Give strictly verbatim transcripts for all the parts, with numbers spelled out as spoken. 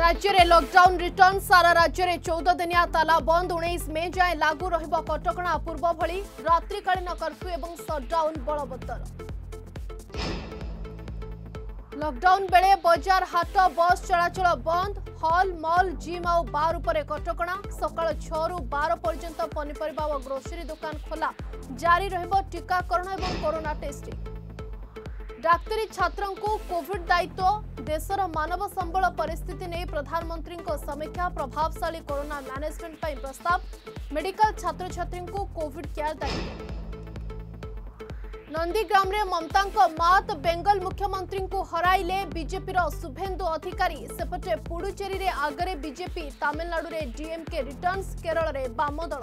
राज्य में lockdown return सारा राज्य में चौदह दिनिया ताला बंद उन्नीस मे जाए लागू रहिबो कटकणा पूर्व भली रात्रिकालीन कर्फ्यू एवं सटडाउन बलवत्तर। लॉकडाउन बेले बाजार हाट बस चलाचल बंद हॉल मॉल जिम और बार उपरे कटकणा सकाळ छह रु बारह पर्यंत पनीपरिबा और ग्रोसरी दुकान खोला जारी रहिबो टीकाकरण एवं कोरोना टेस्टिंग। डाक्तरी छात्रों को कोविड दायित्व देशर मानव संबल परिस्थिति नहीं प्रधानमंत्री समीक्षा प्रभावशाली कोरोना मैनेजमेंट पर प्रस्ताव मेडिकल छात्र छात्री को कोविड केयर दायित्व। नंदीग्राम में ममता मात बेंगल मुख्यमंत्री को हराइले बीजेपी शुभेन्दु अधिकारी सेपटे पुडुचेरी रे आगरे बीजेपी तमिलनाडु रे डीएमके रिटर्न्स केरल रे वाम दल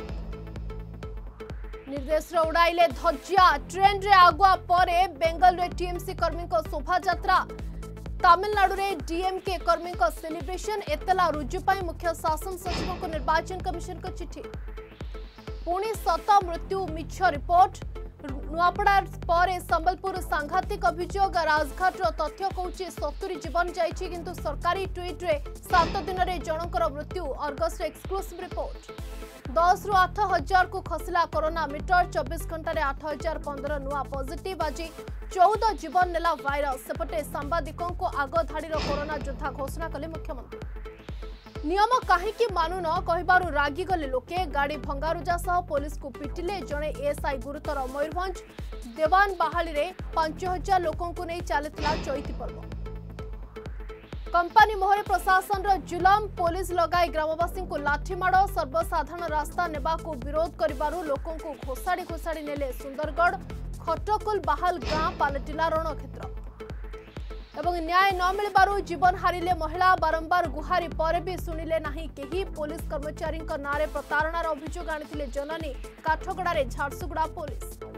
निर्देश उड़ाइले धज्जिया ट्रेन रे आगुआ परे बेंगल रे टीएमसी कर्मी को शोभा यात्रा तमिलनाडु रे डीएमके कर्मी को सेलिब्रेशन एतला रुजु पाई मुख्य शासन सचिव को निर्वाचन कमिशन को चिट्ठी। पुणी शत मृत्यु मिछ रिपोर्ट नुआपड़ा पर संबलपुर सांघातिक अभियोग राजघाट तथ्य कहूँ सत्तरी जीवन जाइछि किंतु सरकारी ट्वीट रे सात दिन में जनकर मृत्यु अर्गस एक्सक्लूसिव रिपोर्ट। दस रु आठ हजार को खसला कोरोना मीटर चौबीस घंटे आठ हजार पंद्रह नुआ पॉजिटिव आज चौदह जीवन नेला भाइरस सेपटे सांबादिकों को आग धाड़ी कोरोना योद्धा घोषणा कले मुख्यमंत्री। नियम कहीं मानु न कहबारु रागी गले लोके गाड़ी भंगारुजा सह पुलिस को पिटिले जड़े एएसआई गुरुतर मयूरभंज देवान बाहाली रे पांच हजार लोकों को नहीं चलता चैती पर्व। कंपानी मोहरे प्रशासन रो जुलम पुलिस लगाई ग्रामवासी को लाठीमाड़ सर्वसाधारण रास्ता नेबा को विरोध करिबारु लोकों को घोषाड़ी घोषाड़ी नेले सुंदरगढ़ खटकुल बाहाल गां पालटिला रणक्षेत्र एवं न्याय न मिलबारु जीवन हारिले महिला बारंबार गुहारी पर भी सुनिले नहीं केही पुलिस कर्मचारी नारे प्रतारणार अभियोग आनिथिले जननी काठगड़ारे झारसुगुड़ा पुलिस।